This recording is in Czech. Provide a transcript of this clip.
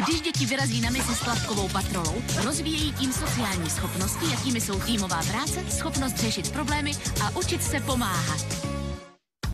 Když děti vyrazí na misi s tlapkovou patrolou, rozvíjejí tím sociální schopnosti, jakými jsou týmová práce, schopnost řešit problémy a učit se pomáhat.